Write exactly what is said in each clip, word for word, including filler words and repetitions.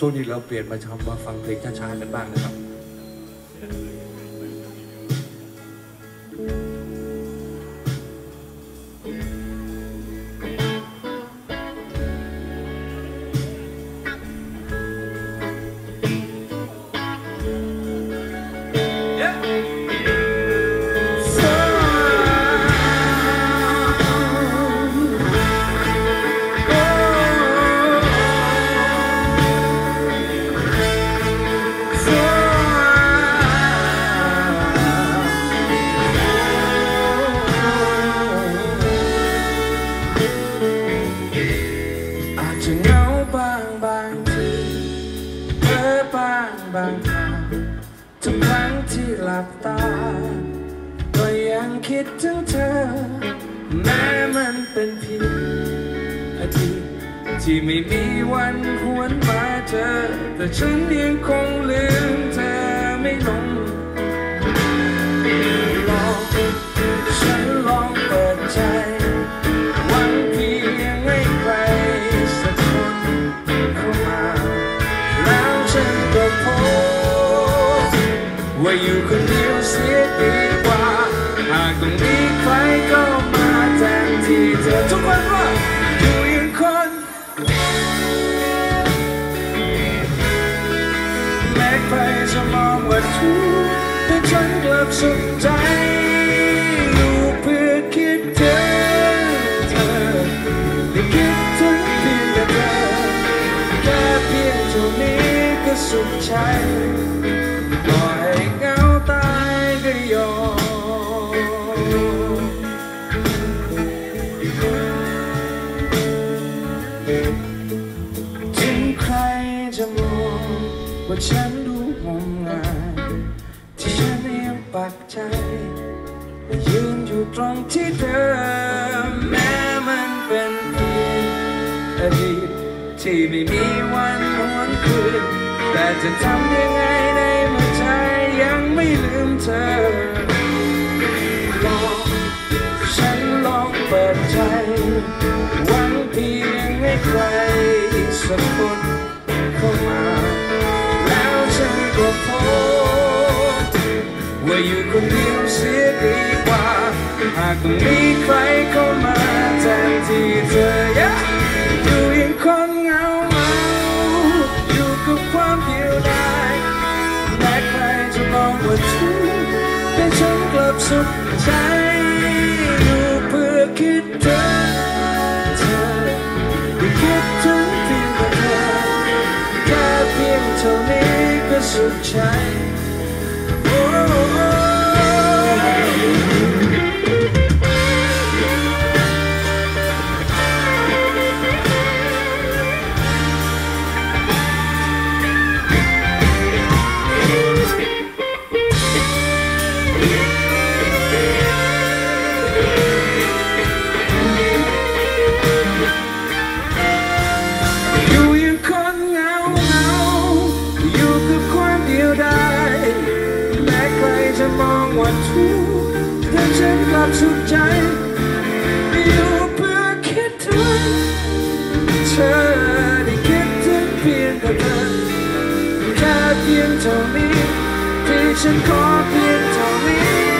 ช่วงนี้เราเปลี่ยนมาชมมาฟังเพลงช้าๆกันบ้างนะครับบางครั้งทุกครั้งที่หลับตาก็ยังคิดถึงเธอแม้มันเป็นเพียงอาทิตย์ที่ไม่มีวันหวนมาเจอแต่ฉันยังคงลืมเธอไม่ลงลองฉันลองเปิดใจหวังเพียงให้ใครสักคนเข้ามาแล้วฉันก็พบว่าอยู่คนเดียวเสียดีกว่าหากต้องมีใครก็มาแทนที่เธอทุกคนว่าอยู่ยังคนแม้ใครจะมองว่าทุกข์แต่ฉันกลับสุขใจอยู่เพื่อคิดถึงเธอได้คิดถึงเพียงแต่เธอแค่เพียงเท่านี้ก็สุขใจว่าฉันดูงมงายที่ฉันยังปักใจยืนอยู่ตรงที่เดิมแม้มันเป็นเพียงอดีตที่ไม่มีวันหวนคืนแต่จะทำยังไงในเมื่อใจยังไม่ลืมเธอลองฉันลองเปิดใจหวังเพียงให้ใครสักคนเข้ามาก็พบว่าอยู่คนเดียวเสียดีกว่าหากต้องมีใครเข้ามาแทนที่เธออยู่ยังคนเหงาเหงาอยู่กับความเดียวดายแม้ใครจะมองว่าทุกข์แต่ฉันกลับสุขใจอยู่เพื่อคิดถึงเธอได้คิดถึงเพียงแต่เธอแค่เพียงเท่านี้สุขใจมองว่าทุกข์แต่ฉันกลับสุขใจอยู่เพื่อคิดถึงเธอได้คิดถึงเพียงแต่เธอแค่เพียงเท่านี้ที่ฉันขอเพียงเท่านี้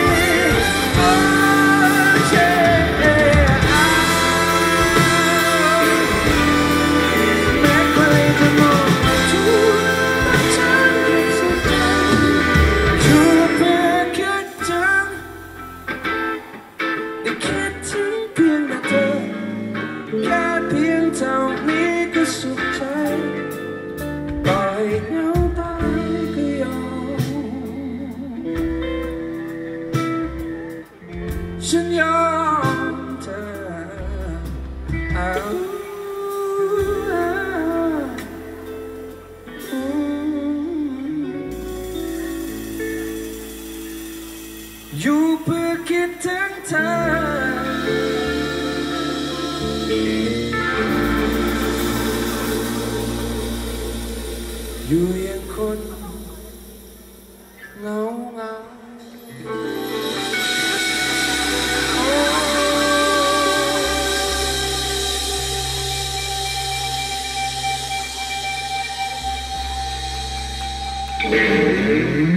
สุขใจปล่อยเหงาตายก็ยอมฉันยอมเธอเอาอยู่เพื่อคิดถึงเธออยู่ยังคนเหงาเหงา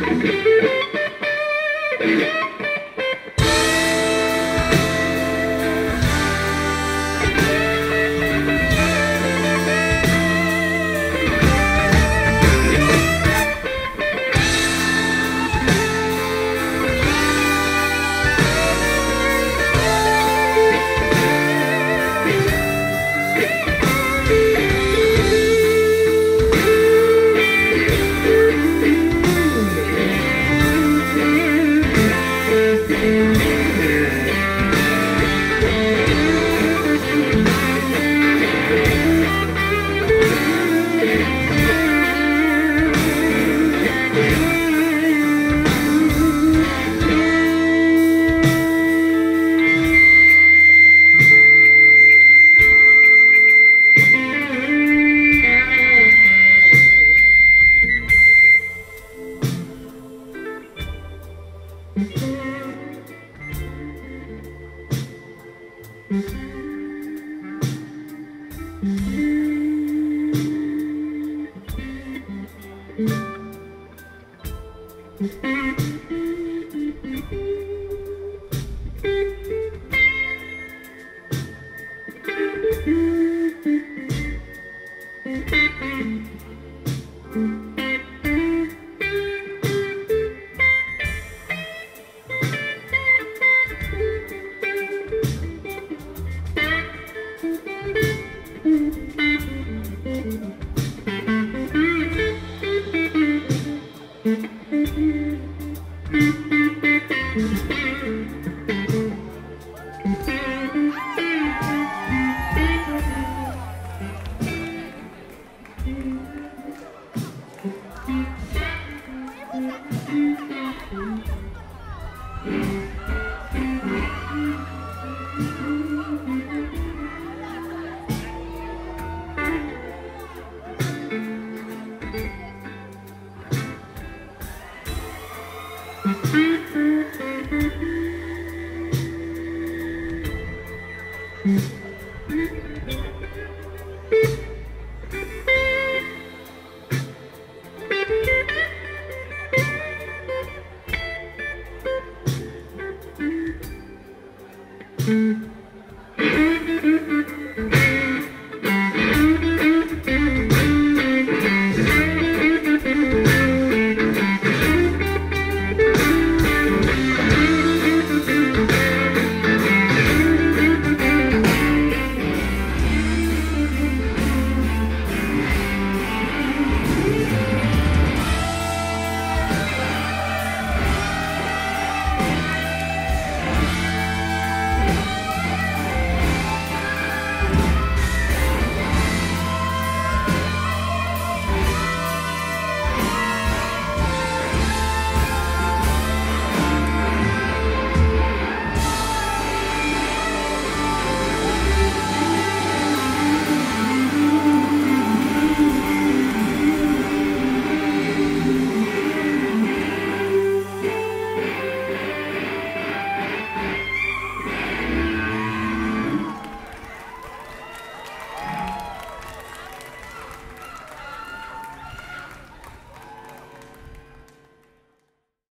Mm-hmm.